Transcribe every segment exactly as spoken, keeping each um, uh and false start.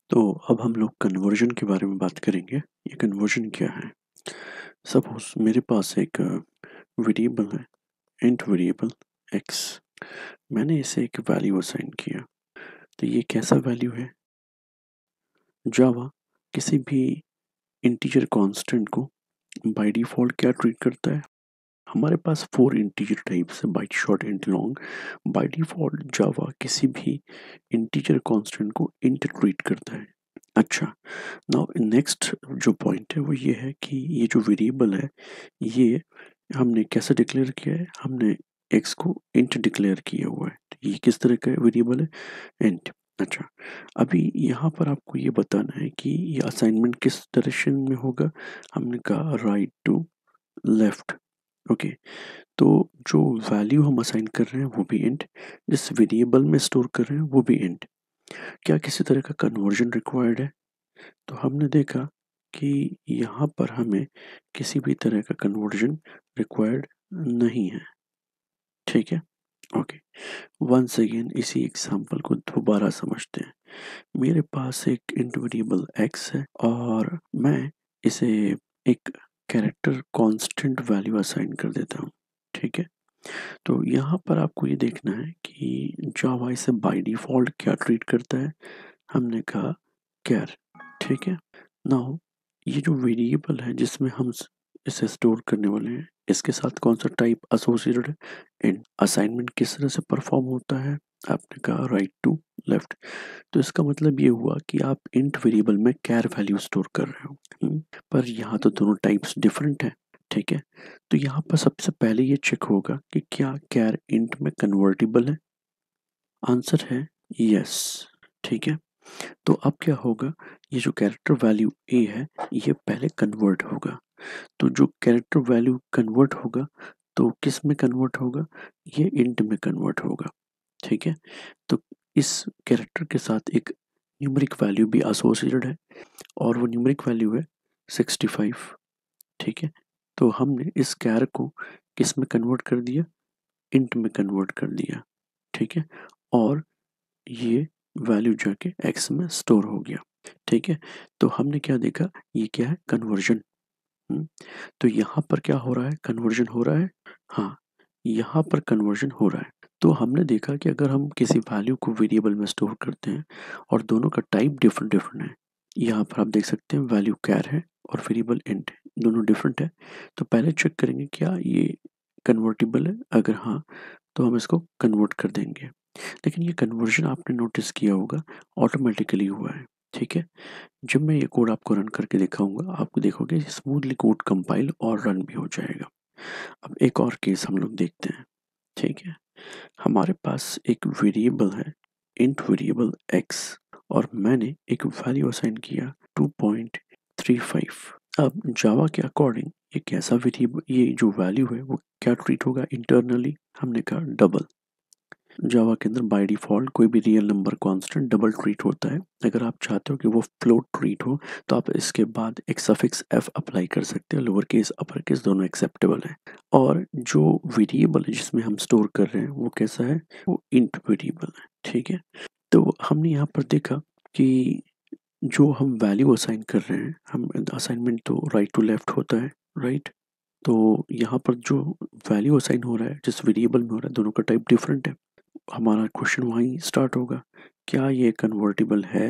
तो अब हम लोग कन्वर्जन के बारे में बात करेंगे। ये कन्वर्जन क्या है? सपोज मेरे पास एक वेरिएबल है, इंट वेरिएबल एक्स। मैंने इसे एक वैल्यू असाइन किया। तो ये कैसा वैल्यू है? जावा किसी भी इंटीजर कांस्टेंट को बाय डिफ़ॉल्ट क्या ट्रीट करता है? हमारे पास फोर इंटीजर टाइप्स है, byte, short, int, long. By default Java किसी भी इंटीजर कांस्टेंट को इंट ट्रीट करता है। अच्छा, नाउ नेक्स्ट जो पॉइंट है वो ये है कि ये जो वेरिएबल है ये हमने कैसे डिक्लेयर किया है? हमने एक्स को इंट डिक्लेयर किया हुआ है। तो ये किस तरह का वेरिएबल है? इंट। अच्छा, अभी यहाँ पर आपको ये बताना है कि ये असाइनमेंट किस डायरेक्शन में होगा। हमने कहा राइट टू लेफ्ट। ओके, तो जो वैल्यू हम असाइन कर रहे हैं वो भी इंट, जिस वेरिएबल में स्टोर कर रहे हैं वो भी इंट। क्या किसी तरह का कन्वर्जन रिक्वायर्ड है? तो हमने देखा कि यहाँ पर हमें किसी भी तरह का कन्वर्जन रिक्वायर्ड नहीं है। ठीक है, ओके। वंस अगेन इसी एग्जांपल को दोबारा समझते हैं। मेरे पास एक इंट वेरिएबल एक्स है और मैं इसे एक कैरेक्टर कांस्टेंट वैल्यू असाइन कर देता हूँ। ठीक है, तो यहाँ पर आपको ये देखना है कि जावा इसे बाय डिफ़ॉल्ट क्या ट्रीट करता है। हमने कहा कैर। ठीक है, नाउ ये जो वेरिएबल है जिसमें हम स- इसे स्टोर करने वाले हैं, इसके साथ कौन सा टाइप एसोसिएटेड है? इंट। असाइनमेंट किस तरह से परफॉर्म होता है? आपने कहा राइट टू लेफ्ट। तो इसका मतलब ये हुआ कि आप इंट वेरिएबल में कैर वैल्यू स्टोर कर रहे हो। हम्म, पर यहाँ तो दोनों टाइप्स डिफरेंट है। ठीक है, तो यहाँ पर सबसे पहले ये चेक होगा कि क्या कैर इंट में कन्वर्टिबल है। आंसर है यस। ठीक है, तो अब क्या होगा, ये जो कैरेक्टर वैल्यू ए है ये पहले कन्वर्ट होगा। तो जो कैरेक्टर वैल्यू कन्वर्ट होगा तो किस में कन्वर्ट होगा? ये इंट में कन्वर्ट होगा। ठीक है, तो इस कैरेक्टर के साथ एक न्यूमेरिक वैल्यू भी एसोसिएटेड है और वो न्यूमेरिक वैल्यू है सिक्सटी फाइव। ठीक है, तो हमने इस कैर को किस में कन्वर्ट कर दिया? इंट में कन्वर्ट कर दिया। ठीक है, और ये वैल्यू जाके एक्स में स्टोर हो गया। ठीक है, तो हमने क्या देखा, ये क्या है? कन्वर्जन। हम्म, तो यहाँ पर क्या हो रहा है? कन्वर्जन हो रहा है। हाँ, यहाँ पर कन्वर्जन हो रहा है। तो हमने देखा कि अगर हम किसी वैल्यू को वेरिएबल में स्टोर करते हैं और दोनों का टाइप डिफरेंट डिफरेंट है, यहाँ पर आप देख सकते हैं वैल्यू कैर है और वेरिएबल इंट है, दोनों डिफरेंट है। तो पहले चेक करेंगे क्या ये कन्वर्टिबल है। अगर हाँ तो हम इसको कन्वर्ट कर देंगे। लेकिन ये कन्वर्जन आपने नोटिस किया होगा ऑटोमेटिकली हुआ है। ठीक है, जब मैं ये कोड आपको रन करके दिखाऊंगा आपको देखोगे स्मूथली कोड कंपाइल और रन भी हो जाएगा। अब एक और केस हम लोग देखते हैं। ठीक है, हमारे पास एक वेरिएबल है, इंट वेरिएबल एक्स, और मैंने एक वैल्यू असाइन किया टू पॉइंट थ्री फाइव। अब जावा के अकॉर्डिंग ये कैसा वेरिएबल, ये जो वैल्यू है वो क्या ट्रीट होगा इंटरनली? हमने कहा डबल। जावा के अंदर बाय डिफ़ॉल्ट कोई भी real number constant double treat होता है। अगर आप चाहते हो कि वो फ्लोट ट्रीट हो तो आप इसके बाद एक सफिक्स एफ अप्लाई कर सकते हो। लोअर केस अपर केस दोनों एक्सेप्टेबल है। और जो वेरिएबल है जिसमें हम स्टोर कर रहे हैं वो कैसा है? वो इंट वेरिएबल है। ठीक है, तो हमने यहाँ पर देखा कि जो हम वैल्यू असाइन कर रहे हैं, हम असाइनमेंट तो राइट टू लेफ्ट होता है, राइट। तो यहाँ पर जो वैल्यू असाइन हो रहा है जिस वेरिएबल में हो रहा है दोनों का टाइप डिफरेंट है। हमारा क्वेश्चन वहीं स्टार्ट होगा, क्या ये कन्वर्टिबल है?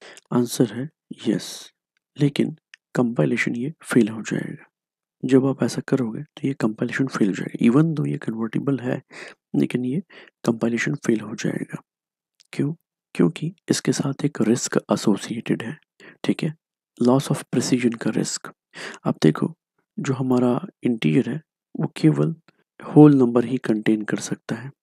आंसर है यस। लेकिन कंपाइलेशन ये फेल हो जाएगा। जब आप ऐसा करोगे तो ये कंपाइलेशन फेल हो जाएगा। इवन दो ये कन्वर्टिबल है लेकिन ये कंपाइलेशन फेल हो जाएगा। क्यों? क्योंकि इसके साथ एक रिस्क एसोसिएटेड है। ठीक है, लॉस ऑफ प्रिसीजन का रिस्क। अब देखो, जो हमारा इंटीजर है वो केवल होल नंबर ही कंटेन कर सकता है,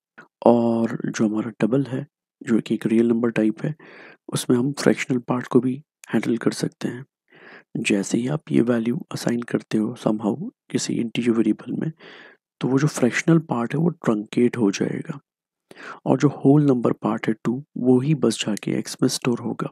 और जो हमारा डबल है जो कि एक रियल नंबर टाइप है उसमें हम फ्रैक्शनल पार्ट को भी हैंडल कर सकते हैं। जैसे ही आप ये वैल्यू असाइन करते हो समहाउ किसी इंटीजर वेरिएबल में, तो वो जो फ्रैक्शनल पार्ट है वो ट्रंकेट हो जाएगा और जो होल नंबर पार्ट है टू वो ही बस जाके एक्स में स्टोर होगा।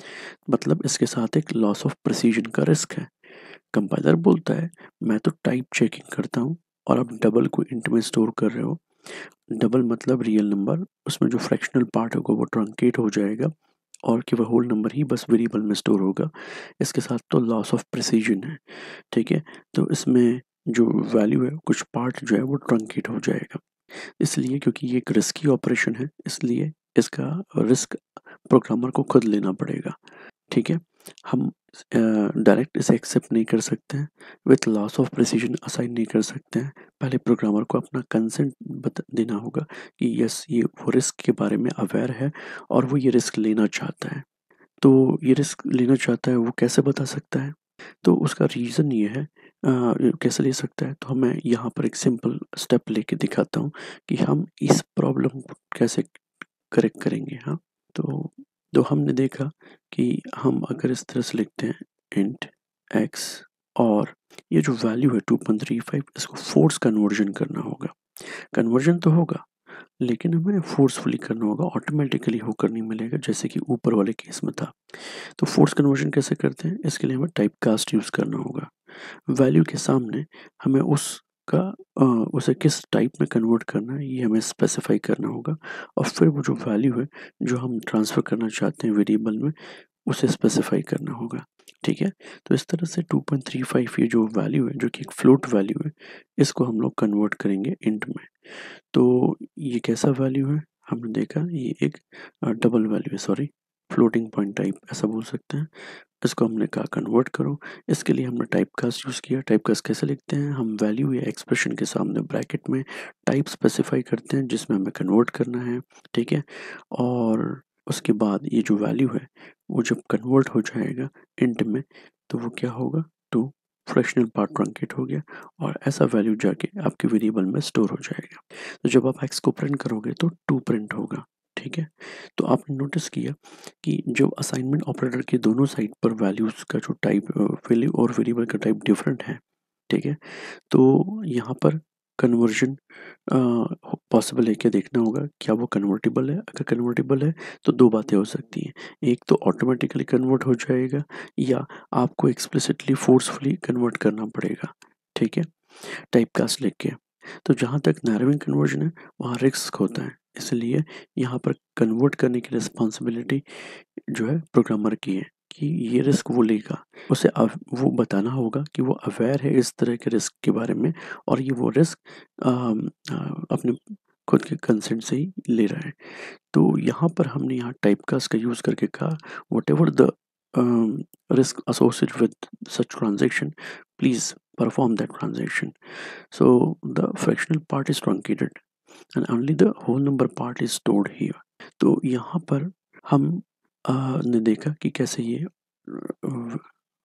मतलब इसके साथ एक लॉस ऑफ प्रिसीजन का रिस्क है। कंपाइलर बोलता है मैं तो टाइप चेकिंग करता हूँ और आप डबल को इंट में स्टोर कर रहे हो। डबल मतलब रियल नंबर, उसमें जो फ्रैक्शनल पार्ट होगा वो ट्रंकेट हो जाएगा और केवल होल नंबर ही बस वेरिएबल में स्टोर होगा। इसके साथ तो लॉस ऑफ प्रिसीजन है, ठीक है। तो इसमें जो वैल्यू है कुछ पार्ट जो है वो ट्रंकेट हो जाएगा, इसलिए क्योंकि ये एक रिस्की ऑपरेशन है, इसलिए इसका रिस्क प्रोग्रामर को खुद लेना पड़ेगा, ठीक है। हम डायरेक्ट इसे एक्सेप्ट नहीं कर सकते हैं, with loss of precision assign नहीं कर सकते हैं। पहले प्रोग्रामर को अपना कंसेंट बता देना होगा कि यस ये वो रिस्क के बारे में अवेयर है और वो ये रिस्क लेना चाहता है। तो ये रिस्क लेना चाहता है, वो कैसे बता सकता है? तो उसका रीज़न ये है, अ, कैसे ले सकता है, तो मैं यहाँ पर एक सिंपल स्टेप लेके दिखाता हूँ कि हम इस प्रॉब्लम को कैसे करेक्ट करेंगे। हाँ, तो तो हमने देखा कि हम अगर इस तरह से लिखते हैं इंट एक्स और ये जो वैल्यू है टू पॉइंट थ्री फाइव, इसको फोर्स कन्वर्जन करना होगा। कन्वर्जन तो होगा लेकिन हमें फोर्सफुली करना होगा, ऑटोमेटिकली होकर नहीं मिलेगा जैसे कि ऊपर वाले केस में था। तो फोर्स कन्वर्जन कैसे करते हैं, इसके लिए हमें टाइप कास्ट यूज़ करना होगा। वैल्यू के सामने हमें उसका अ, उसे किस टाइप में कन्वर्ट करना है ये हमें स्पेसिफाई करना होगा, और फिर वो जो वैल्यू है जो हम ट्रांसफ़र करना चाहते हैं वेरिएबल में, उसे स्पेसिफाई करना होगा, ठीक है। तो इस तरह से टू पॉइंट थ्री फाइव ये जो वैल्यू है जो कि एक फ्लोट वैल्यू है, इसको हम लोग कन्वर्ट करेंगे इंट में। तो ये कैसा वैल्यू है, हमने देखा ये एक डबल वैल्यू है, सॉरी फ्लोटिंग पॉइंट टाइप ऐसा बोल सकते हैं। इसको हमने कहा कन्वर्ट करो, इसके लिए हमने टाइप कास्ट यूज़ किया। टाइप कास्ट कैसे लिखते हैं, हम वैल्यू या एक्सप्रेशन के सामने ब्रैकेट में टाइप स्पेसिफाई करते हैं जिसमें हमें कन्वर्ट करना है, ठीक है। और उसके बाद ये जो वैल्यू है वो जब कन्वर्ट हो जाएगा इंट में, तो वो क्या होगा, टू फ्रैक्शनल पार्ट ट्रंकेट हो गया और ऐसा वैल्यू जाके आपके वेरिएबल में स्टोर हो जाएगा। तो जब आप एक्स को प्रिंट करोगे तो टू प्रिंट होगा, ठीक है। तो आपने नोटिस किया कि जो असाइनमेंट ऑपरेटर के दोनों साइड पर वैल्यूज़ का जो टाइप वैल्यू और वेरिएबल का टाइप डिफरेंट है, ठीक है। तो यहाँ पर कन्वर्जन पॉसिबल है क्या देखना होगा, क्या वो कन्वर्टिबल है। अगर कन्वर्टिबल है तो दो बातें हो सकती हैं, एक तो ऑटोमेटिकली कन्वर्ट हो जाएगा या आपको एक्सप्लिसिटली फोर्सफुली कन्वर्ट करना पड़ेगा, ठीक है, टाइप कास्ट लिख के। तो जहाँ तक नैरोइंग कन्वर्जन है वहाँ रिस्क होता है, इसलिए यहाँ पर कन्वर्ट करने की रिस्पॉन्सिबिलिटी जो है प्रोग्रामर की है कि ये रिस्क वो लेगा। उसे अव वो बताना होगा कि वो अवेयर है इस तरह के रिस्क के बारे में और ये वो रिस्क अम, अ, अपने खुद के कंसेंट से ही ले रहा है। तो यहाँ पर हमने यहाँ टाइपकास्ट का यूज़ करके कहा whatever the risk associated with such transaction, please perform that transaction. So the fractional part is truncated and only the whole number part is stored here. तो यहाँ पर हम अ, ने देखा कि कैसे ये अ,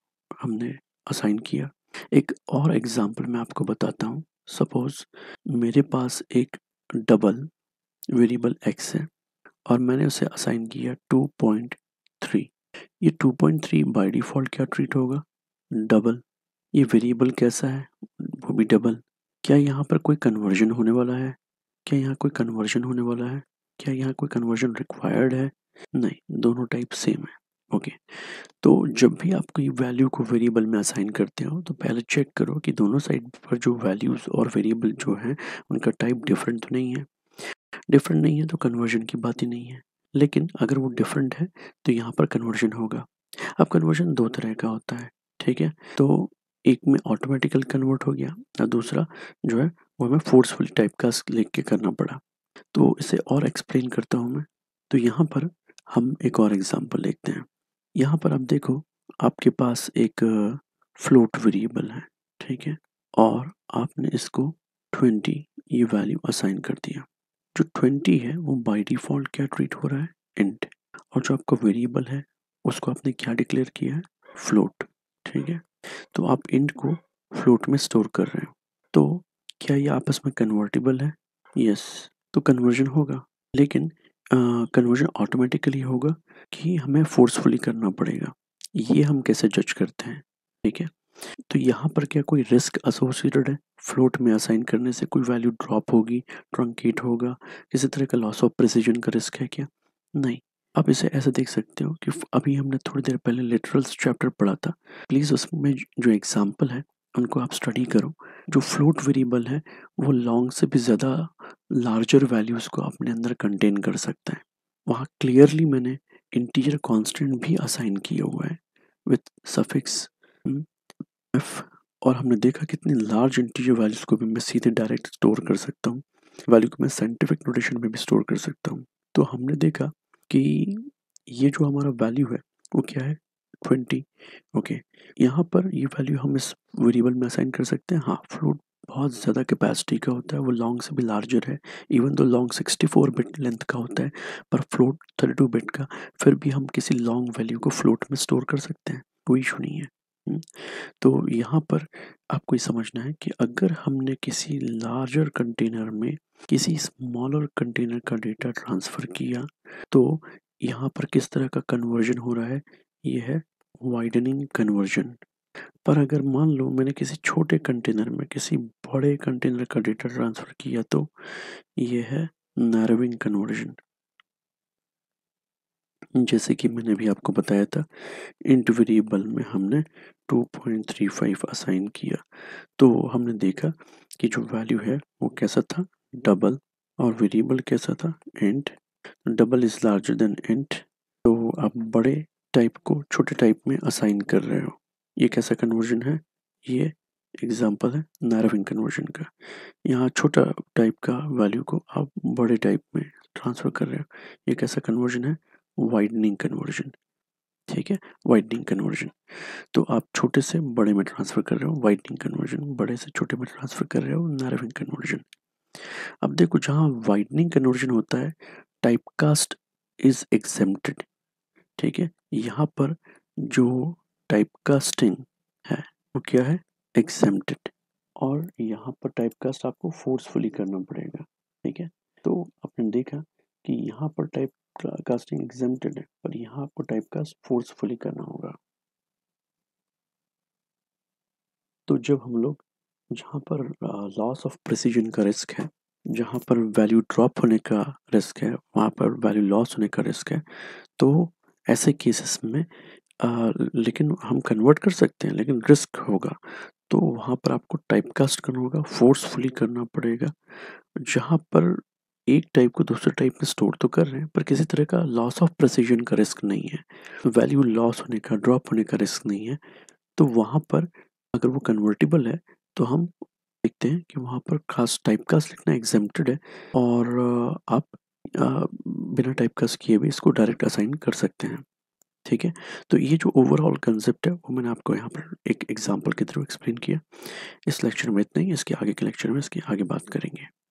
हमने असाइन किया। एक और एग्जांपल मैं आपको बताता हूँ। सपोज मेरे पास एक डबल वेरिएबल x है और मैंने उसे असाइन किया टू पॉइंट थ्री। ये two point three by default क्या ट्रीट होगा, डबल। ये वेरिएबल कैसा है, वो भी डबल। क्या यहाँ पर कोई कन्वर्जन होने वाला है, क्या यहाँ कोई कन्वर्जन होने वाला है, क्या यहाँ कोई कन्वर्जन रिक्वायर्ड है, नहीं, दोनों टाइप सेम है, ओके। तो जब भी आप कोई वैल्यू को वेरिएबल में असाइन करते हो तो पहले चेक करो कि दोनों साइड पर जो वैल्यूज़ और वेरिएबल जो हैं उनका टाइप डिफरेंट तो नहीं है। डिफरेंट नहीं है तो कन्वर्जन की बात ही नहीं है, लेकिन अगर वो डिफरेंट है तो यहाँ पर कन्वर्जन होगा। अब कन्वर्जन दो तरह का होता है, ठीक है। तो एक में ऑटोमेटिकल कन्वर्ट हो गया और दूसरा जो है वो हमें फोर्सफुली टाइपकास्ट लिख के करना पड़ा। तो इसे और एक्सप्लेन करता हूँ मैं। तो यहाँ पर हम एक और एग्जांपल देखते हैं। यहाँ पर आप देखो, आपके पास एक फ्लोट वेरिएबल है, ठीक है, और आपने इसको ट्वेंटी ये वैल्यू असाइन कर दिया। जो ट्वेंटी है वो बाय डिफ़ॉल्ट क्या ट्रीट हो रहा है, इंट। और जो आपका वेरिएबल है उसको आपने क्या डिक्लेयर किया है, फ्लोट, ठीक है। तो आप इंट को फ्लोट में स्टोर कर रहे हो, तो क्या ये आपस में कन्वर्टिबल है, यस। तो कन्वर्जन होगा, लेकिन कन्वर्जन ऑटोमेटिकली होगा कि हमें फोर्सफुली करना पड़ेगा, ये हम कैसे जज करते हैं, ठीक है। तो यहाँ पर क्या कोई रिस्क एसोसिएटेड है, फ्लोट में असाइन करने से कोई वैल्यू ड्रॉप होगी, ट्रंकेट होगा, किसी तरह का लॉस ऑफ प्रिसिजन का रिस्क है क्या, नहीं। आप इसे ऐसे देख सकते हो कि अभी हमने थोड़ी देर पहले लिटरल्स चैप्टर पढ़ा था, प्लीज़ उसमें जो एग्जाम्पल है उनको आप स्टडी करो। जो फ्लोट वेरिएबल है वो लॉन्ग से भी ज़्यादा लार्जर वैल्यूज़ को अपने अंदर कंटेन कर सकता है। वहाँ क्लियरली मैंने इंटीजर कांस्टेंट भी असाइन किया हुआ है विथ सफिक्स एफ, और हमने देखा कितनी लार्ज इंटीजर वैल्यूज को भी मैं सीधे डायरेक्ट स्टोर कर सकता हूँ, वैल्यू को मैं साइंटिफिक नोटेशन में भी स्टोर कर सकता हूँ। तो हमने देखा कि ये जो हमारा वैल्यू है वो क्या है, ट्वेंटी। ओके, यहाँ पर ये वैल्यू हम इस वेरिएबल में असाइन कर सकते हैं। हाँ, फ्लोट बहुत ज़्यादा कैपेसिटी का होता है, वो लॉन्ग से भी लार्जर है, even though long sixty four bit length का होता है, पर फ्लोट थर्टी टू बिट का, फिर भी हम किसी लॉन्ग वैल्यू को फ्लोट में स्टोर कर सकते हैं, कोई इशू नहीं है। हुँ? तो यहाँ पर आपको ये समझना है कि अगर हमने किसी लार्जर कंटेनर में किसी स्मॉलर कंटेनर का डेटा ट्रांसफ़र किया, तो यहाँ पर किस तरह का कन्वर्जन हो रहा है, ये है वाइडनिंग कन्वर्जन। पर अगर मान लो मैंने किसी छोटे कंटेनर में किसी बड़े कंटेनर का डेटा ट्रांसफ़र किया, तो ये है नैरोइंग कन्वर्जन। जैसे कि मैंने अभी आपको बताया था, इंट वेरिएबल में हमने two point three five assign किया, तो हमने देखा कि जो वैल्यू है वो कैसा था, डबल, और वेरिएबल कैसा था, int. Double is larger than int, तो आप बड़े टाइप को छोटे टाइप में असाइन कर रहे हो। ये कैसा कन्वर्जन है, ये एग्जांपल है नैरोइंग कन्वर्जन का। यहाँ छोटा टाइप का वैल्यू को आप बड़े टाइप में ट्रांसफ़र कर रहे हो, ये कैसा कन्वर्जन है, वाइडनिंग कन्वर्जन। ठीक है, वाइडनिंग कन्वर्जन। तो आप छोटे से बड़े में ट्रांसफ़र कर रहे हो, वाइडनिंग कन्वर्जन, बड़े से छोटे में ट्रांसफ़र कर रहे हो, नैरोइंग कन्वर्जन। अब देखो, जहाँ वाइडनिंग कन्वर्जन होता है, टाइपकास्ट इज़ एग्जेम्प्टेड। ठीक है, यहाँ पर जो टाइपकास्टिंग है वो क्या है, एग्जेम्प्टेड, और यहाँ पर टाइपकास्ट आपको फोर्सफुली करना पड़ेगा। ठीक है, तो आपने देखा कि यहाँ पर टाइप कास्टिंग एग्जेम्प्टेड है, पर यहाँ आपको टाइपकास्ट फोर्सफुली करना होगा। तो जब हम लोग, जहाँ पर लॉस ऑफ प्रिसीजन का रिस्क है, जहाँ पर वैल्यू ड्रॉप होने का रिस्क है, वहाँ पर वैल्यू लॉस होने का रिस्क है, तो ऐसे केसेस में आ, लेकिन हम कन्वर्ट कर सकते हैं, लेकिन रिस्क होगा, तो वहाँ पर आपको टाइपकास्ट करना होगा, फोर्सफुली करना पड़ेगा। जहाँ पर एक टाइप को दूसरे टाइप में स्टोर तो कर रहे हैं, पर किसी तरह का लॉस ऑफ प्रिसीजन का रिस्क नहीं है, वैल्यू लॉस होने का, ड्रॉप होने का रिस्क नहीं है। तो वहाँ पर अगर वो कन्वर्टिबल है, तो हम देखते हैं कि वहाँ पर खास टाइपकास्ट लिखना एग्जेम्प्टेड है, और अ, आप अ, बिना टाइपकास्ट किए भी इसको डायरेक्ट असाइन कर सकते हैं। ठीक है, तो ये जो ओवरऑल कंसेप्ट है वो मैंने आपको यहाँ पर एक एग्जांपल के थ्रू एक्सप्लेन किया। इस लेक्चर में इतना ही, इसके आगे के लेक्चर में इसकी आगे बात करेंगे।